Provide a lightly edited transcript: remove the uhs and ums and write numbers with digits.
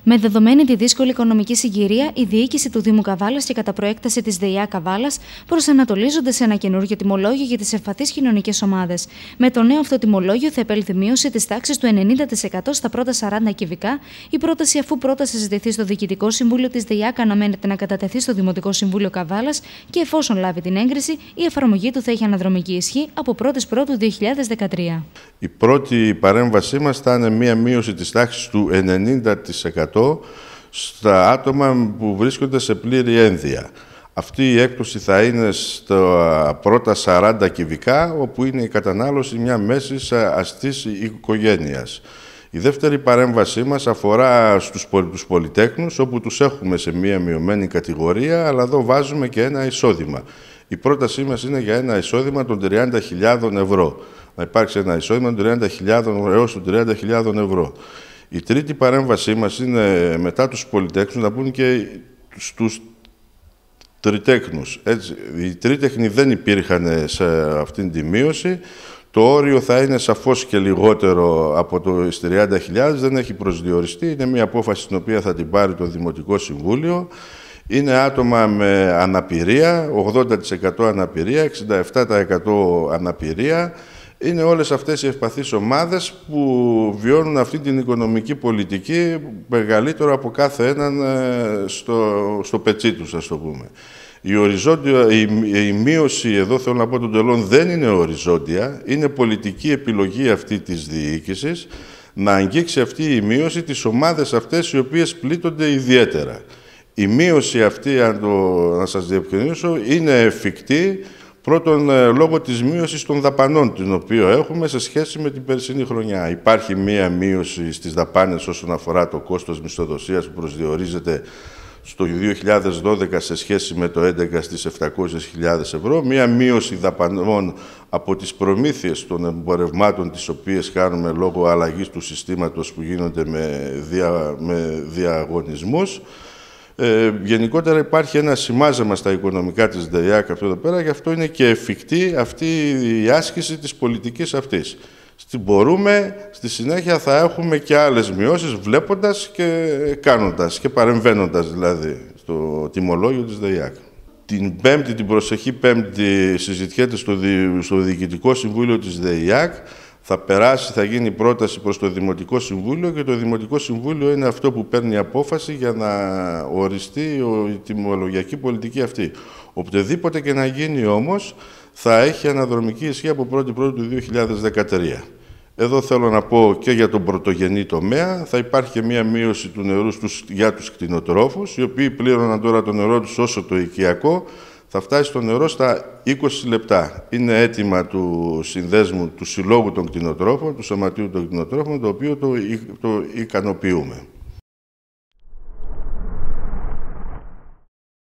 Με δεδομένη τη δύσκολη οικονομική συγκυρία, η διοίκηση του Δήμου Καβάλας και κατά προέκταση της ΔΕΙΑ Καβάλας προσανατολίζονται σε ένα καινούργιο τιμολόγιο για τις ευπαθείς κοινωνικές ομάδες. Με το νέο αυτό τιμολόγιο θα επέλθει μείωση της τάξης του 90% στα πρώτα 40 κυβικά. Η πρόταση, αφού πρώτα συζητηθεί στο Διοικητικό Συμβούλιο της ΔΕΙΑ, αναμένεται να κατατεθεί στο Δημοτικό Συμβούλιο Καβάλας και εφόσον λάβει την έγκριση, η εφαρμογή του θα έχει αναδρομική ισχύ από 1η Πρώτου 2013. Η πρώτη παρέμβασή μας θα είναι μία μείωση της τάξης του 90% στα άτομα που βρίσκονται σε πλήρη ένδυα. Αυτή η έκπτωση θα είναι στα πρώτα 40 κυβικά, όπου είναι η κατανάλωση μια μέσης αστής οικογένειας. Η δεύτερη παρέμβασή μας αφορά τους πολυτέχνους, όπου τους έχουμε σε μία μειωμένη κατηγορία, αλλά εδώ βάζουμε και ένα εισόδημα. Η πρότασή μας είναι για ένα εισόδημα των 30.000 ευρώ. Να υπάρξει ένα εισόδημα των 30.000 έως των 30.000 ευρώ. Η τρίτη παρέμβασή μας είναι μετά τους πολυτέχνους να πούν και στους τριτέχνους. Έτσι, οι τρίτεχνοι δεν υπήρχαν σε αυτήν τη μείωση. Το όριο θα είναι σαφώς και λιγότερο από το 30.000, δεν έχει προσδιοριστεί. Είναι μια απόφαση την οποία θα την πάρει το Δημοτικό Συμβούλιο. Είναι άτομα με αναπηρία, 80% αναπηρία, 67% αναπηρία. Είναι όλες αυτές οι ευπαθείς ομάδες που βιώνουν αυτή την οικονομική πολιτική μεγαλύτερο από κάθε έναν στο πετσί τους, ας το πούμε. Η μείωση, εδώ θέλω να πω των τελών, δεν είναι οριζόντια, είναι πολιτική επιλογή αυτή της διοίκησης να αγγίξει αυτή η μείωση τις ομάδες αυτές οι οποίες πλήττονται ιδιαίτερα. Η μείωση αυτή, να σας διευκρινίσω, είναι εφικτή πρώτον λόγω της μείωσης των δαπανών την οποία έχουμε σε σχέση με την περσινή χρονιά. Υπάρχει μία μείωση στις δαπάνες όσον αφορά το κόστος μισθοδοσίας που προσδιορίζεται στο 2012 σε σχέση με το 2011 στις 700.000 ευρώ, μία μείωση δαπανών από τις προμήθειες των εμπορευμάτων τις οποίες κάνουμε λόγω αλλαγής του συστήματος που γίνονται με διαγωνισμούς. Γενικότερα υπάρχει ένα σημάζεμα στα οικονομικά της ΔΕΙΑΚ αυτό εδώ πέρα, γι' αυτό είναι και εφικτή αυτή η άσκηση της πολιτικής αυτής. Μπορούμε, στη συνέχεια θα έχουμε και άλλες μειώσεις βλέποντας και κάνοντας και παρεμβαίνοντας δηλαδή στο τιμολόγιο της ΔΕΙΑΚ. Την προσεχή Πέμπτη συζητιέται στο Διοικητικό Συμβούλιο της ΔΕΙΑΚ. Θα γίνει πρόταση προς το Δημοτικό Συμβούλιο και το Δημοτικό Συμβούλιο είναι αυτό που παίρνει απόφαση για να οριστεί η τιμολογιακή πολιτική αυτή. Οπτεδήποτε και να γίνει όμως, θα έχει αναδρομική ισχύ από 1η Πρώτου του 2013. Εδώ θέλω να πω και για τον πρωτογενή τομέα, θα υπάρχει και μία μείωση του νερού για τους κτηνοτρόφους, οι οποίοι πλήρωναν τώρα το νερό τους όσο το οικιακό, θα φτάσει στο νερό στα 20 λεπτά. Είναι αίτημα του συνδέσμου, του Συλλόγου των Κτηνοτρόφων, του Σωματείου των Κτηνοτρόφων, το οποίο το ικανοποιούμε.